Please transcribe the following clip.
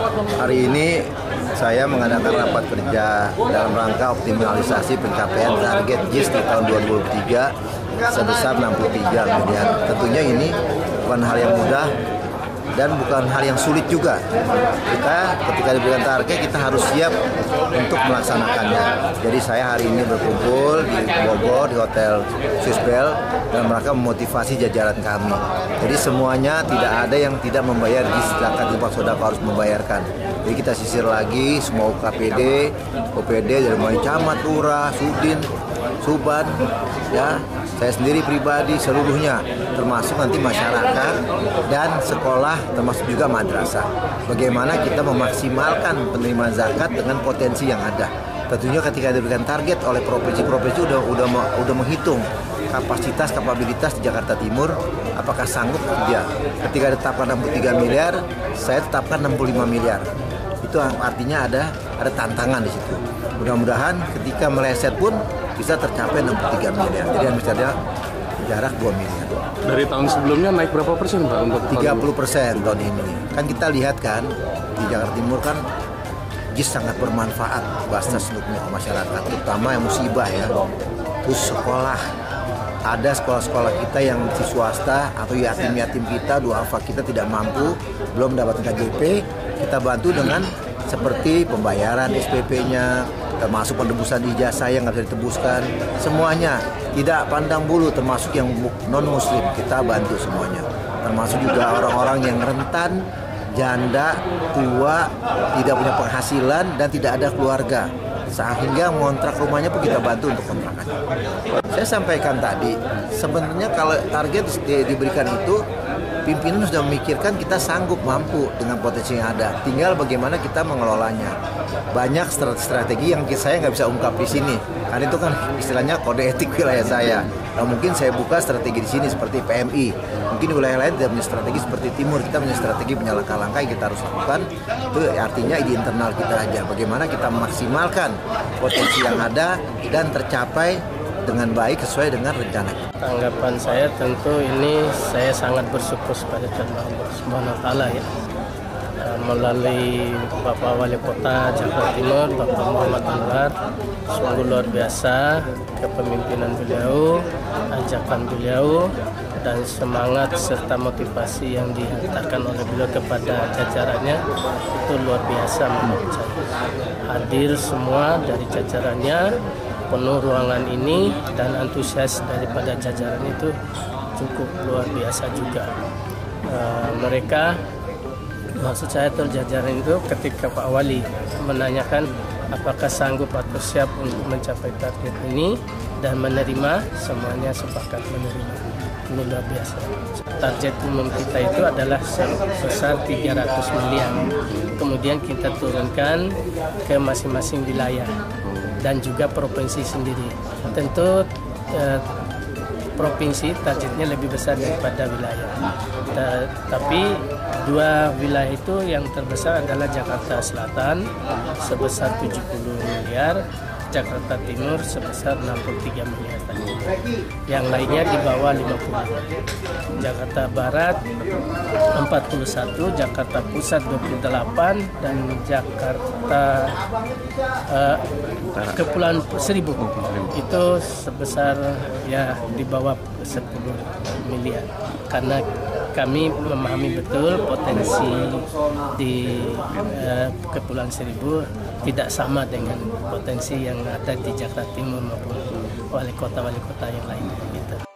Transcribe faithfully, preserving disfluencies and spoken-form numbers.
Hari ini saya mengadakan rapat kerja dalam rangka optimalisasi pencapaian target J I S di tahun dua ribu dua puluh tiga sebesar enam puluh tiga miliar. Tentunya ini bukan hal yang mudah dan bukan hal yang sulit juga. Kita ketika diberikan target kita harus siap untuk melaksanakannya. Jadi saya hari ini berkumpul di Bogor di Hotel Swissbell dan mereka memotivasi jajaran kami. Jadi semuanya tidak ada yang tidak membayar J I S, zakat infak sedekah harus membayarkan. Jadi kita sisir lagi semua U K P D, O P D dari mulai camat, lurah, sudin, suban, ya, saya sendiri pribadi seluruhnya, termasuk nanti masyarakat dan sekolah, termasuk juga madrasah. Bagaimana kita memaksimalkan penerimaan zakat dengan potensi yang ada. Tentunya ketika diberikan target oleh provinsi-provinsi udah udah udah menghitung kapasitas kapabilitas di Jakarta Timur, apakah sanggup dia. Ketika ditetapkan enam puluh tiga miliar, saya tetapkan enam puluh lima miliar. Itu artinya ada ada tantangan di situ. Mudah-mudahan ketika meleset pun bisa tercapai enam puluh tiga miliar. Jadi misalnya jarak dua miliar. Dari tahun sebelumnya naik berapa persen Pak untuk tiga puluh persen tahun ini. Kan kita lihat kan di Jakarta Timur kan J I S sangat bermanfaat bahasa seluruhnya masyarakat, terutama yang musibah ya. Terus sekolah, ada sekolah-sekolah kita yang di swasta atau yatim-yatim kita, duafa kita tidak mampu, belum mendapatkan K J P, kita bantu dengan seperti pembayaran S P P-nya, termasuk penebusan ijazah yang nggak bisa ditebuskan, semuanya tidak pandang bulu, termasuk yang non muslim kita bantu semuanya, termasuk juga orang-orang yang rentan, janda, tua, tidak punya penghasilan dan tidak ada keluarga, sehingga mengontrak rumahnya pun kita bantu untuk kontrakan. Saya sampaikan tadi, sebenarnya kalau target diberikan itu, pimpinan sudah memikirkan kita sanggup mampu dengan potensi yang ada. Tinggal bagaimana kita mengelolanya. Banyak strategi yang saya nggak bisa ungkap di sini, karena itu kan istilahnya kode etik wilayah saya. Nah, mungkin saya buka strategi di sini seperti P M I. Mungkin wilayah lain tidak punya strategi seperti Timur. Kita punya strategi, punya langkah-langkah yang kita harus lakukan. Itu artinya di internal kita aja. Bagaimana kita memaksimalkan potensi yang ada dan tercapai dengan baik sesuai dengan rencana kita. Tanggapan saya tentu ini saya sangat bersyukur kepada Allah Subhanahu wa taala ya. Melalui Bapak Wali Kota Jakarta Timur, Bapak Muhammad Anwar, sungguh luar biasa kepemimpinan beliau, ajakan beliau, dan semangat serta motivasi yang dihantarkan oleh beliau kepada jajarannya itu luar biasa menurut saya. Hadir semua dari jajarannya, penuh ruangan ini, dan antusias daripada jajaran itu cukup luar biasa juga. Uh, mereka Maksud saya terjajaran itu ketika Pak Wali menanyakan apakah sanggup atau siap untuk mencapai target ini dan menerima, semuanya sepakat menerima. Ini luar biasa. Target umum kita itu adalah sebesar tiga ratus miliar. Kemudian kita turunkan ke masing-masing wilayah dan juga provinsi sendiri. Tentu eh, provinsi targetnya lebih besar daripada wilayah. Tapi dua wilayah itu yang terbesar adalah Jakarta Selatan sebesar tujuh puluh miliar, Jakarta Timur sebesar enam puluh tiga miliar tadi. Yang lainnya di bawah lima puluh. Jakarta Barat empat puluh satu, Jakarta Pusat dua puluh delapan, dan Jakarta uh, Kepulauan Seribu itu sebesar ya di bawah sepuluh miliar. Karena kami memahami betul potensi di uh, Kepulauan Seribu tidak sama dengan potensi yang ada di Jakarta Timur maupun wali kota-wali kota yang lainnya. Gitu.